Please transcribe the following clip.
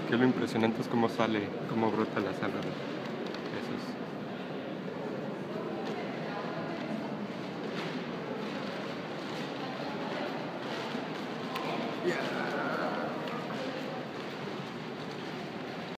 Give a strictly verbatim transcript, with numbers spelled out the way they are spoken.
Que lo impresionante es cómo sale, cómo brota la sal, ¿verdad? Eso es. Yeah.